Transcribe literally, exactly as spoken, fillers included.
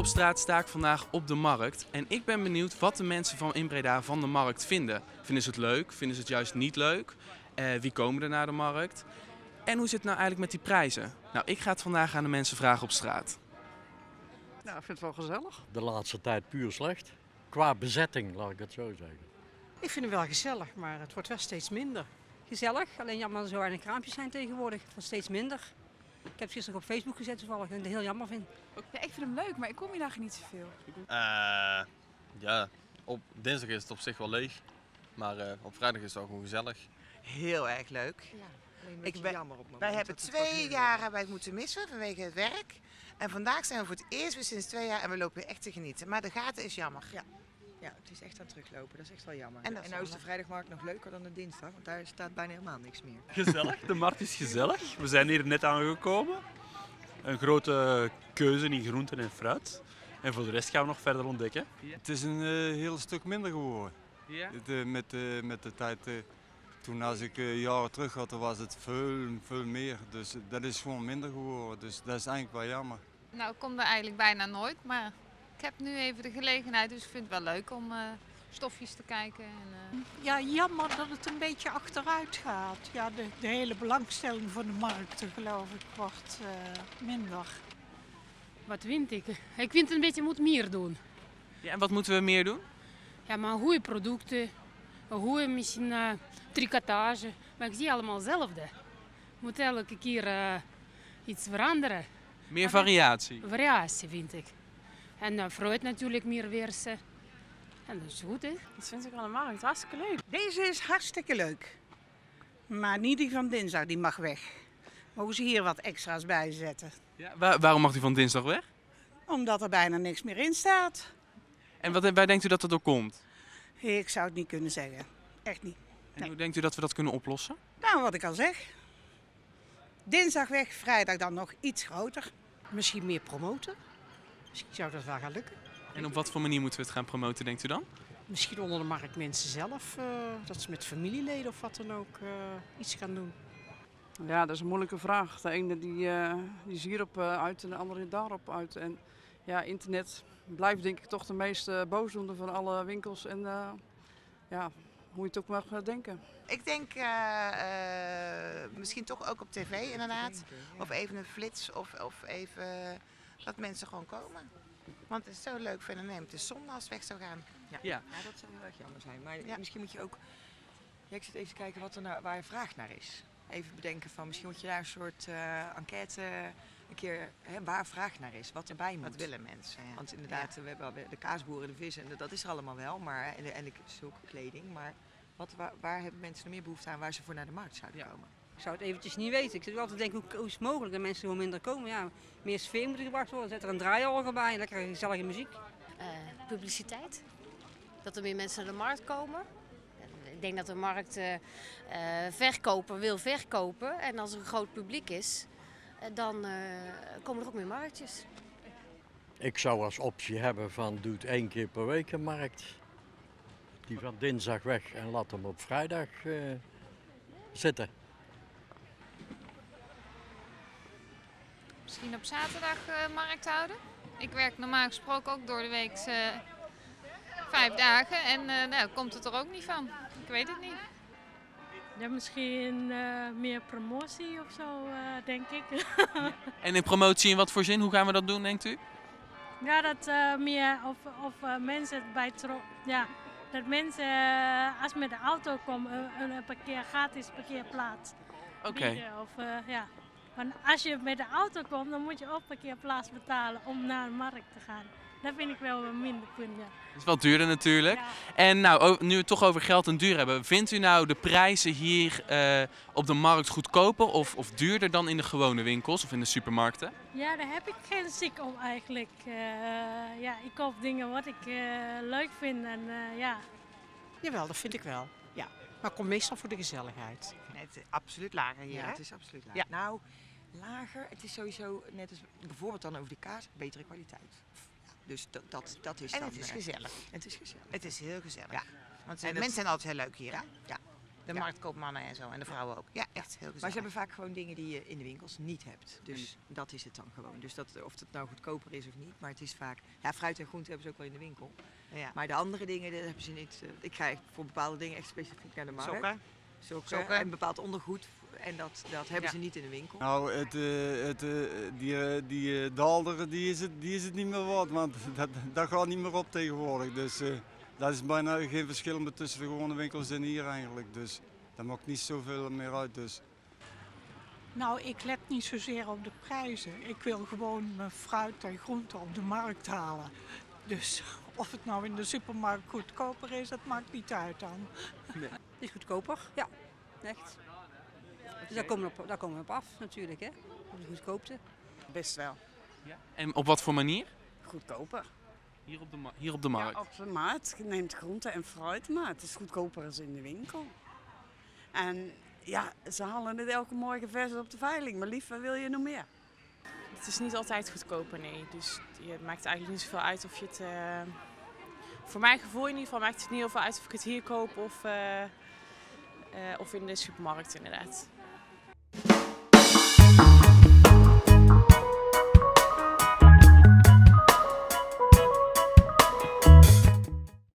straat sta ik vandaag op de markt en ik ben benieuwd wat de mensen van in Breda van de markt vinden. Vinden ze het leuk? Vinden ze het juist niet leuk? Uh, wie komen er naar de markt? En hoe zit het nou eigenlijk met die prijzen? Nou, ik ga het vandaag aan de mensen vragen op straat. Nou, ik vind het wel gezellig. De laatste tijd puur slecht. Qua bezetting, laat ik het zo zeggen. Ik vind het wel gezellig, maar het wordt wel steeds minder. Gezellig, alleen jammer dat er zo weinig kraampjes zijn tegenwoordig. Het wordt steeds minder. Ik heb het gisteren op Facebook gezet toevallig en het heel jammer vind. Ja, ik vind hem leuk, maar ik kom hier dagen niet zoveel. Uh, ja, op dinsdag is het op zich wel leeg, maar uh, op vrijdag is het ook gewoon gezellig. Heel erg leuk. Ja, een ik ben, jammer op wij hebben twee jaar hebben wij het moeten missen vanwege het werk. En vandaag zijn we voor het eerst weer sinds twee jaar en we lopen weer echt te genieten. Maar de gaten is jammer. Ja. Ja, het is echt aan het teruglopen. Dat is echt wel jammer. En, en nou is de vrijdagmarkt nog leuker dan de dinsdag, want daar staat bijna helemaal niks meer. Gezellig, de markt is gezellig. We zijn hier net aangekomen. Een grote keuze in groenten en fruit. En voor de rest gaan we nog verder ontdekken. Ja. Het is een uh, heel stuk minder geworden. Ja? De, met, uh, met de tijd, uh, toen als ik uh, jaren terug had, was het veel, veel meer. Dus uh, dat is gewoon minder geworden. Dus dat is eigenlijk wel jammer. Nou, ik kom er eigenlijk bijna nooit, maar ik heb nu even de gelegenheid, dus ik vind het wel leuk om uh, stofjes te kijken. En, uh... Ja, jammer dat het een beetje achteruit gaat. Ja, de, de hele belangstelling voor de markten, geloof ik, wordt uh, minder. Wat vind ik? Ik vind een beetje moet meer doen. Ja, en wat moeten we meer doen? Ja, maar goede producten, goede misschien uh, tricotage, maar ik zie allemaal hetzelfde. Je moet elke keer uh, iets veranderen. Meer variatie? Variatie vind ik. En uh, fruit natuurlijk meer weersen. En dat is goed, hè? Dat vind ik allemaal hartstikke leuk. Deze is hartstikke leuk. Maar niet die van dinsdag, die mag weg. Mogen ze hier wat extra's bij zetten. Ja, waar, waarom mag die van dinsdag weg? Omdat er bijna niks meer in staat. En wat, waar denkt u dat dat door komt? Ik zou het niet kunnen zeggen. Echt niet. En nee. Hoe denkt u dat we dat kunnen oplossen? Nou, wat ik al zeg. Dinsdag weg, vrijdag dan nog iets groter. Misschien meer promoten. Misschien zou dat wel gaan lukken. En op wat voor manier moeten we het gaan promoten, denkt u dan? Misschien onder de marktmensen zelf. Uh, dat ze met familieleden of wat dan ook uh, iets gaan doen. Ja, dat is een moeilijke vraag. De ene die, uh, die is hierop uh, uit en de andere daarop uit. En ja, internet blijft denk ik toch de meest uh, boosdoende van alle winkels. En uh, ja, hoe je het ook mag denken. Ik denk uh, uh, misschien toch ook op tv inderdaad. Of even een flits of, of even dat mensen gewoon komen. Want het is zo'n leuk fenomeen. Het is zonde als het weg zou gaan. Ja, ja. ja dat zou heel erg jammer zijn. Maar ja. misschien moet je ook... Ja, ik zit even te kijken wat er nou, waar je vraag naar is. Even bedenken van misschien moet je daar een soort uh, enquête een keer hè, waar vraag naar is, wat erbij moet. Wat willen mensen? Ja. Want inderdaad, ja. we hebben de kaasboeren, de vis en dat is er allemaal wel, maar en, de, en de, zulke kleding. Maar wat, waar, waar hebben mensen nog meer behoefte aan waar ze voor naar de markt zouden ja. komen? Ik zou het eventjes niet weten. Ik zit altijd te denken, hoe, hoe is het mogelijk dat mensen gewoon minder komen? Ja, meer sfeer moet er gebracht worden. Zet er een draaiorgel bij, lekkere gezellige muziek. Uh, publiciteit. Dat er meer mensen naar de markt komen. Ik denk dat de markt uh, uh, verkoper wil verkopen. En als er een groot publiek is, uh, dan uh, komen er ook meer marktjes. Ik zou als optie hebben van doe het één keer per week een markt. Die van dinsdag weg en laat hem op vrijdag uh, zitten. Misschien op zaterdag uh, markt houden. Ik werk normaal gesproken ook door de week uh, vijf dagen en uh, nou, komt het er ook niet van. Ik weet het niet. Ja, misschien uh, meer promotie of zo, uh, denk ik. Ja. En in promotie in wat voor zin? Hoe gaan we dat doen, denkt u? Ja, dat uh, meer of, of uh, mensen bij tro ja, dat mensen uh, als met de auto komen een, een parkeer gratis parkeerplaats okay. bieden. Of, uh, ja. Want als je met de auto komt, dan moet je ook parkeerplaats betalen om naar de markt te gaan. Dat vind ik wel een minder punt, ja. Dat is wel duurder natuurlijk. Ja. En nou, nu we het toch over geld en duur hebben, vindt u nou de prijzen hier uh, op de markt goedkoper of, of duurder dan in de gewone winkels of in de supermarkten? Ja, daar heb ik geen zin om eigenlijk. Uh, ja, ik koop dingen wat ik uh, leuk vind en uh, ja. Jawel, dat vind ik wel. Ja. Maar kom meestal voor de gezelligheid. Nee, het is absoluut lager hier. Ja, hè? het is absoluut lager. Ja. Nou, lager, het is sowieso, net als bijvoorbeeld dan over de kaas, betere kwaliteit. Dus dat, dat, dat is en dan... het is uh, gezellig. Het is gezellig. Het is heel gezellig. Ja. Want en mensen het, zijn altijd heel leuk hier. Ja, hè? ja. De Ja. marktkoopmannen en zo. En de vrouwen ook. Ja, echt heel gezellig. Maar ze hebben vaak gewoon dingen die je in de winkels niet hebt. Dus dat is het dan gewoon. Dus dat, of het nou goedkoper is of niet. Maar het is vaak... Ja, fruit en groente hebben ze ook wel in de winkel. Ja. Maar de andere dingen, dat hebben ze niet. Uh, ik ga echt voor bepaalde dingen echt specifiek naar de markt. Sokken. Sokken. Sokken. En bepaald ondergoed. En dat, dat hebben Ja. ze niet in de winkel. Nou, het, uh, het, uh, die, uh, die uh, daalder, die is, het, die is het niet meer waard, want dat, dat gaat niet meer op tegenwoordig. Dus uh, dat is bijna geen verschil meer tussen de gewone winkels en hier eigenlijk. Dus dat maakt niet zoveel meer uit. Dus. Nou, ik let niet zozeer op de prijzen. Ik wil gewoon mijn fruit en groenten op de markt halen. Dus of het nou in de supermarkt goedkoper is, dat maakt niet uit dan. Nee. Het is goedkoper, ja, echt. Dus daar komen, we op, daar komen we op af natuurlijk, hè? Op de goedkoopte. Best wel. Ja. En op wat voor manier? Goedkoper. Hier op de, ma- hier op de markt? Ja, op de markt. Je neemt groente en fruit, maar het is goedkoper als in de winkel. En ja, ze halen het elke morgen vers op de veiling. Maar lief, wat wil je nog meer? Het is niet altijd goedkoper, nee. Dus het maakt eigenlijk niet zoveel uit of je het... Uh, voor mijn gevoel in ieder geval maakt het niet heel veel uit of ik het hier koop of, uh, uh, of in de supermarkt inderdaad.